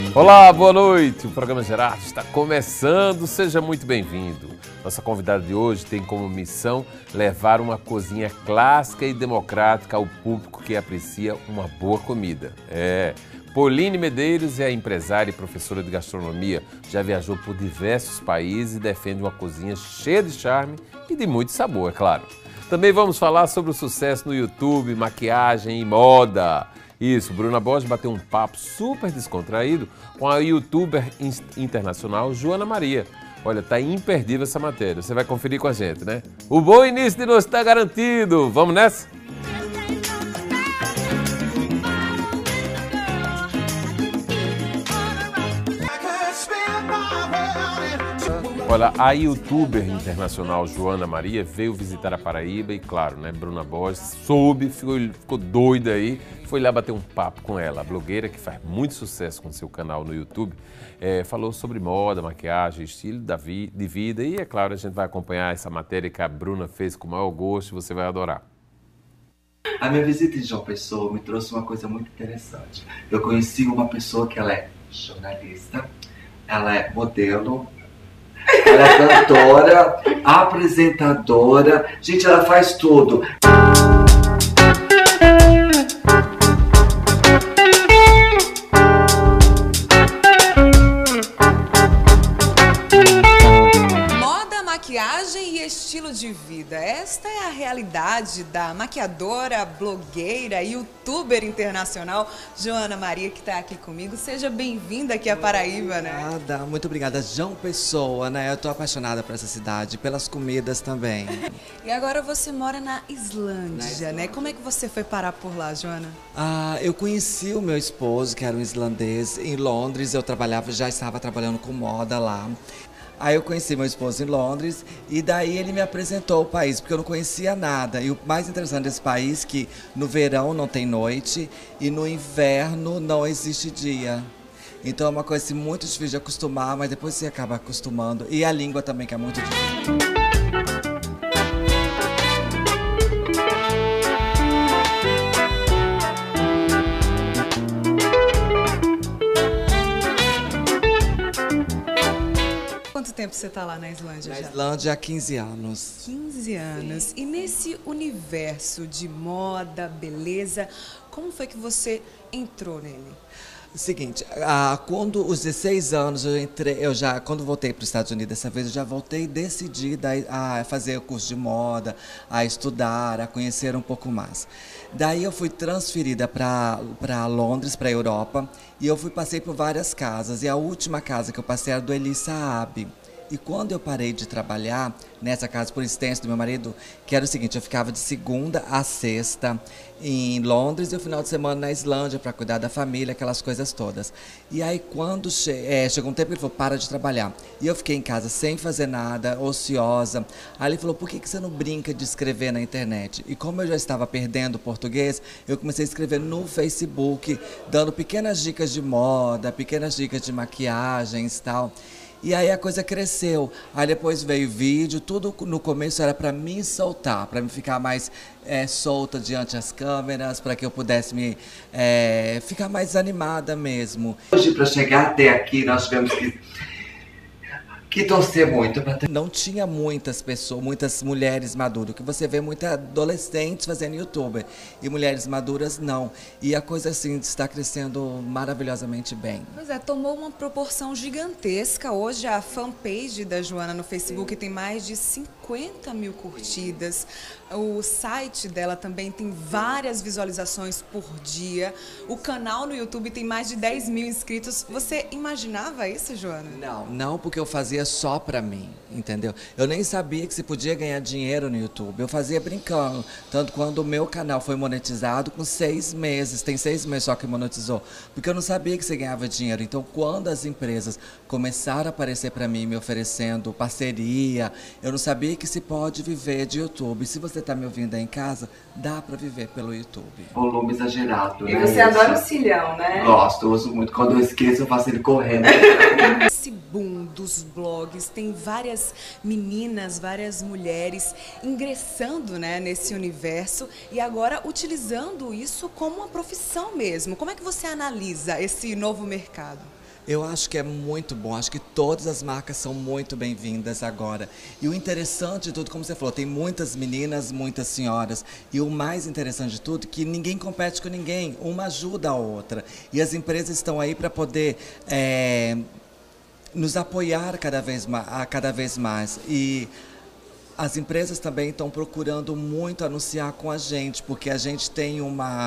Olá, boa noite. O programa Gerardo está começando. Seja muito bem-vindo. Nossa convidada de hoje tem como missão levar uma cozinha clássica e democrática ao público que aprecia uma boa comida. Pauline Medeiros é empresária e professora de gastronomia. Já viajou por diversos países e defende uma cozinha cheia de charme e de muito sabor, é claro. Também vamos falar sobre o sucesso no YouTube, maquiagem e moda. Isso, Bruna Borges bateu um papo super descontraído com a youtuber internacional Joana Maria. Olha, tá imperdível essa matéria, você vai conferir com a gente, né? O bom início de noite está garantido, vamos nessa? Olha, a youtuber internacional Joana Maria veio visitar a Paraíba e, claro, né, Bruna Borges soube, ficou doida aí, foi lá bater um papo com ela. A blogueira, que faz muito sucesso com seu canal no YouTube, falou sobre moda, maquiagem, estilo de vida e, é claro, a gente vai acompanhar essa matéria que a Bruna fez com o maior gosto e você vai adorar. A minha visita em João Pessoa me trouxe uma coisa muito interessante. Eu conheci uma pessoa que ela é jornalista, ela é modelo, ela é cantora, apresentadora, gente, ela faz tudo. Moda, maquiagem e estilo de vida. Esta é a realidade da maquiadora, blogueira e youtuber internacional Joana Maria, que está aqui comigo. Seja bem-vinda aqui à Paraíba, né? Muito obrigada. João Pessoa, né? Eu tô apaixonada por essa cidade, pelas comidas também. E agora você mora na Islândia, né? Como é que você foi parar por lá, Joana? Eu conheci o meu esposo, que era um islandês, em Londres. Eu já estava trabalhando com moda lá. Aí eu conheci meu esposo em Londres e daí ele me apresentou o país, porque eu não conhecia nada. E o mais interessante desse país é que no verão não tem noite e no inverno não existe dia. Então é uma coisa assim, muito difícil de acostumar, mas depois você acaba acostumando. E a língua também, que é muito difícil. Quanto tempo você está lá na Islândia já? Na Islândia há 15 anos. 15 anos. Sim. E nesse universo de moda, beleza, como foi que você entrou nele? Seguinte, quando os 16 anos quando voltei para os Estados Unidos dessa vez, eu já voltei decidida a fazer o curso de moda, a estudar, a conhecer um pouco mais. Daí eu fui transferida para Londres, para a Europa, e passei por várias casas, e a última casa que eu passei era do Elie Saab. E quando eu parei de trabalhar nessa casa, por insistência do meu marido, que era o seguinte, eu ficava de segunda a sexta em Londres e o final de semana na Islândia para cuidar da família, aquelas coisas todas. E aí quando chegou um tempo, ele falou, para de trabalhar. E eu fiquei em casa sem fazer nada, ociosa. Aí ele falou, por que você não brinca de escrever na internet? E como eu já estava perdendo o português, eu comecei a escrever no Facebook, dando pequenas dicas de moda, pequenas dicas de maquiagens e tal. E aí a coisa cresceu, aí depois veio vídeo, tudo no começo era para me soltar, para me ficar mais solta diante das câmeras, para que eu pudesse ficar mais animada mesmo. Hoje, para chegar até aqui, nós tivemos que torcer muito. Não tinha muitas mulheres maduras, que você vê muitas adolescentes fazendo youtuber, e mulheres maduras não. E a coisa assim está crescendo maravilhosamente bem. Pois é, tomou uma proporção gigantesca. Hoje a fanpage da Joana no Facebook tem mais de 50 mil curtidas. O site dela também tem várias visualizações por dia. O canal no YouTube tem mais de 10 mil inscritos. Você imaginava isso, Joana? Não, porque eu fazia só pra mim, entendeu? Eu nem sabia que se podia ganhar dinheiro no YouTube. Eu fazia brincando. Tanto quando o meu canal foi monetizado com 6 meses. Tem 6 meses só que monetizou. Porque eu não sabia que você ganhava dinheiro. Então, quando as empresas começaram a aparecer pra mim, me oferecendo parceria, eu não sabia que se pode viver de YouTube. Se você tá me ouvindo aí em casa, dá pra viver pelo YouTube. Volume exagerado, né? E você adora o cilhão, né? Gosto, eu uso muito. Quando eu esqueço, eu faço ele correndo. Esse boom dos blogs tem várias meninas, várias mulheres ingressando, né, nesse universo e agora utilizando isso como uma profissão mesmo. Como é que você analisa esse novo mercado? Eu acho que é muito bom, acho que todas as marcas são muito bem-vindas agora. E o interessante de tudo, como você falou, tem muitas meninas, muitas senhoras. E o mais interessante de tudo é que ninguém compete com ninguém, uma ajuda a outra. E as empresas estão aí para poder nos apoiar cada vez mais. E as empresas também estão procurando muito anunciar com a gente, porque a gente tem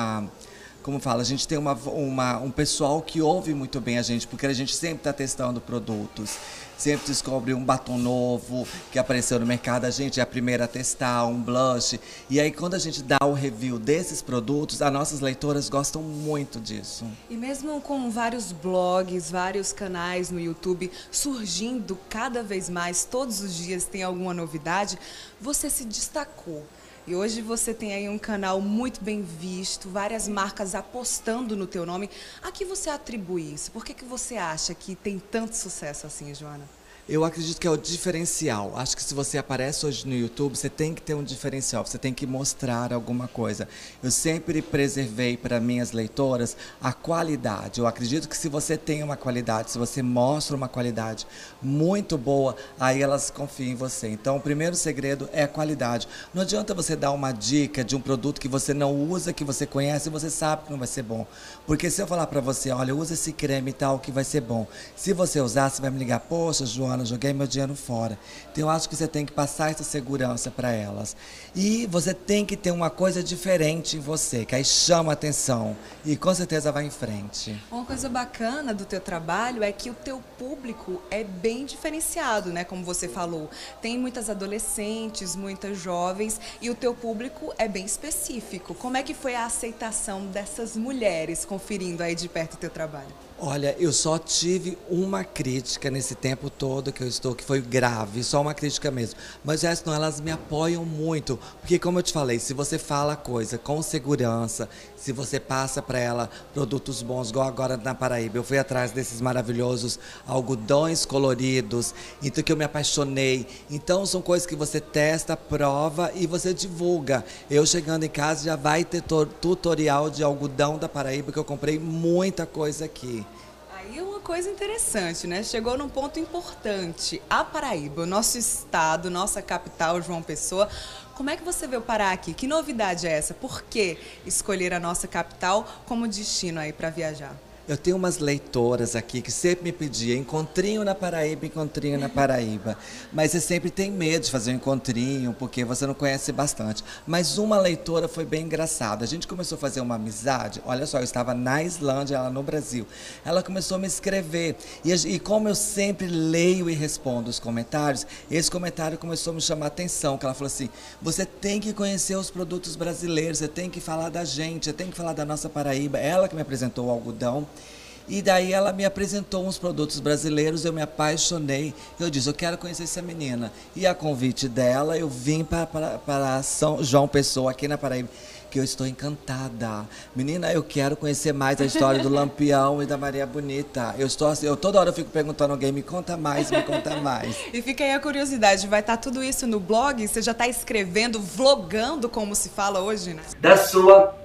como fala, a gente tem um pessoal que ouve muito bem a gente, porque a gente sempre está testando produtos, sempre descobre um batom novo que apareceu no mercado, a gente é a primeira a testar, um blush. E aí quando a gente dá o review desses produtos, as nossas leitoras gostam muito disso. E mesmo com vários blogs, vários canais no YouTube surgindo cada vez mais, todos os dias tem alguma novidade, você se destacou. E hoje você tem aí um canal muito bem visto, várias marcas apostando no teu nome. A que você atribui isso? Por que você acha que tem tanto sucesso assim, Joana? Eu acredito que é o diferencial. Acho que se você aparece hoje no YouTube, você tem que ter um diferencial, você tem que mostrar alguma coisa. Eu sempre preservei para minhas leitoras a qualidade. Eu acredito que se você tem uma qualidade, se você mostra uma qualidade muito boa, aí elas confiam em você. Então, o primeiro segredo é a qualidade. Não adianta você dar uma dica de um produto que você não usa, que você conhece e você sabe que não vai ser bom. Porque se eu falar para você, olha, usa esse creme e tal que vai ser bom. Se você usar, você vai me ligar, poxa, Joana, joguei meu dinheiro fora. Então eu acho que você tem que passar essa segurança para elas. E você tem que ter uma coisa diferente em você, que aí chama a atenção e com certeza vai em frente. Uma coisa bacana do teu trabalho é que o teu público é bem diferenciado, né? Como você falou, tem muitas adolescentes, muitas jovens e o teu público é bem específico. Como é que foi a aceitação dessas mulheres conferindo aí de perto o teu trabalho? Olha, eu só tive uma crítica nesse tempo todo que eu estou, que foi grave, só uma crítica mesmo. Mas o resto não, elas me apoiam muito, porque como eu te falei, se você fala a coisa com segurança, se você passa para ela produtos bons, igual agora na Paraíba, eu fui atrás desses maravilhosos algodões coloridos, então que eu me apaixonei. Então são coisas que você testa, prova e você divulga. Eu chegando em casa já vai ter tutorial de algodão da Paraíba, que eu comprei muita coisa aqui. Aí uma coisa interessante, né? Chegou num ponto importante. A Paraíba, o nosso estado, nossa capital, João Pessoa. Como é que você vê o Pará aqui? Que novidade é essa? Por que escolher a nossa capital como destino aí para viajar? Eu tenho umas leitoras aqui que sempre me pediam encontrinho na Paraíba, encontrinho na Paraíba. Mas você sempre tem medo de fazer um encontrinho, porque você não conhece bastante. Mas uma leitora foi bem engraçada. A gente começou a fazer uma amizade. Olha só, eu estava na Islândia, ela no Brasil. Ela começou a me escrever. E como eu sempre leio e respondo os comentários, esse comentário começou a me chamar a atenção. Que ela falou assim, você tem que conhecer os produtos brasileiros, você tem que falar da gente, você tem que falar da nossa Paraíba. Ela que me apresentou o algodão. E daí ela me apresentou uns produtos brasileiros, eu me apaixonei. Eu disse, eu quero conhecer essa menina. E a convite dela, eu vim para São João Pessoa, aqui na Paraíba, que eu estou encantada. Menina, eu quero conhecer mais a história do Lampião e da Maria Bonita. Eu estou assim, toda hora eu fico perguntando a alguém, me conta mais, me conta mais. E fica aí a curiosidade, vai estar tudo isso no blog? Você já está escrevendo, vlogando, como se fala hoje, né? Da sua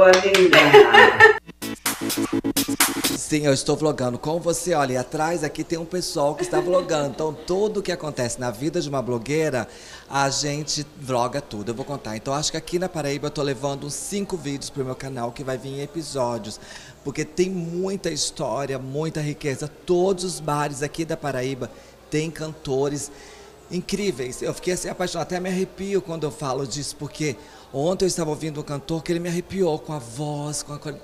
Joaninha. Sim, eu estou vlogando com você. Olha, e atrás aqui tem um pessoal que está vlogando. Então, tudo o que acontece na vida de uma blogueira, a gente vloga tudo. Eu vou contar. Então, acho que aqui na Paraíba eu estou levando uns 5 vídeos para o meu canal, que vai vir em episódios. Porque tem muita história, muita riqueza. Todos os bares aqui da Paraíba têm cantores incríveis. Eu fiquei assim apaixonado, até me arrepio quando eu falo disso, porque ontem eu estava ouvindo um cantor que ele me arrepiou com a voz,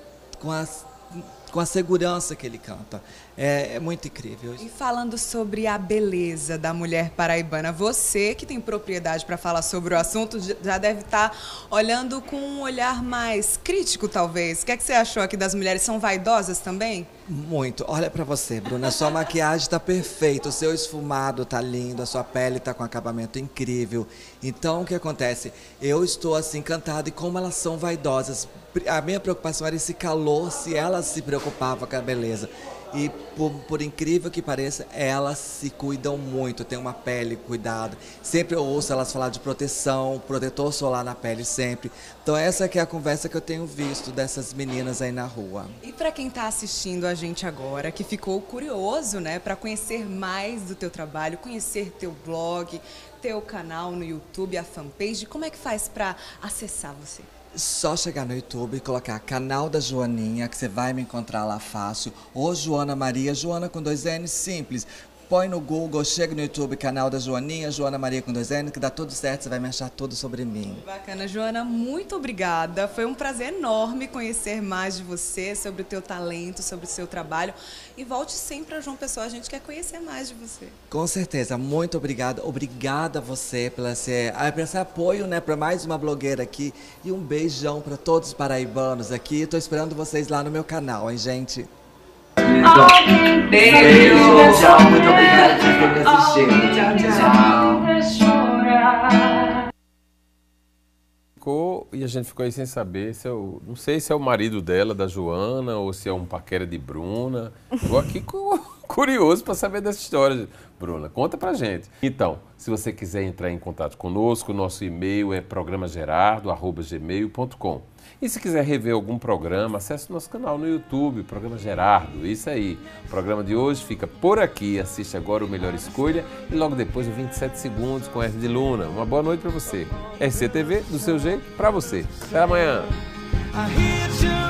com a segurança que ele canta. É muito incrível. E falando sobre a beleza da mulher paraibana, você que tem propriedade para falar sobre o assunto, já deve estar olhando com um olhar mais crítico, talvez. O que é que você achou aqui das mulheres? São vaidosas também? Muito. Olha pra você, Bruna, a sua maquiagem tá perfeita, o seu esfumado tá lindo, a sua pele tá com acabamento incrível. Então, o que acontece? Eu estou assim encantada e como elas são vaidosas. A minha preocupação era esse calor, se elas se preocupavam com a beleza. E por incrível que pareça, elas se cuidam muito, tem uma pele cuidada. Sempre eu ouço elas falar de proteção, protetor solar na pele sempre. Então essa que é a conversa que eu tenho visto dessas meninas aí na rua. E para quem está assistindo a gente agora, que ficou curioso, né, para conhecer mais do teu trabalho, conhecer teu blog, teu canal no YouTube, a fanpage, como é que faz para acessar você? Só chegar no YouTube e colocar canal da Joaninha, que você vai me encontrar lá fácil. Ou Joana Maria, Joana com 2 N, simples. Põe no Google, chega no YouTube, canal da Joaninha, Joana Maria com 2 N, que dá tudo certo, você vai me achar tudo sobre mim. Bacana, Joana, muito obrigada. Foi um prazer enorme conhecer mais de você, sobre o teu talento, sobre o seu trabalho. E volte sempre a João Pessoa, a gente quer conhecer mais de você. Com certeza, muito obrigada. Obrigada a você por esse apoio, né, para mais uma blogueira aqui. E um beijão para todos os paraibanos aqui. Estou esperando vocês lá no meu canal, hein, gente? Beijo, tchau, muito obrigada por ter me assistido. Tchau. E a gente ficou aí sem saber se não sei se é o marido dela, da Joana, ou se é um paquera de Bruna. Ficou aqui curioso para saber dessa história. Bruna, conta pra gente. Então, se você quiser entrar em contato conosco, nosso e-mail é programagerardo@gmail.com. E se quiser rever algum programa, acesse o nosso canal no YouTube, Programa Gerardo. Isso aí. O programa de hoje fica por aqui. Assiste agora o Melhor Escolha e logo depois o 27 Segundos com R de Luna. Uma boa noite para você. RCTV, do seu jeito, para você. Até amanhã.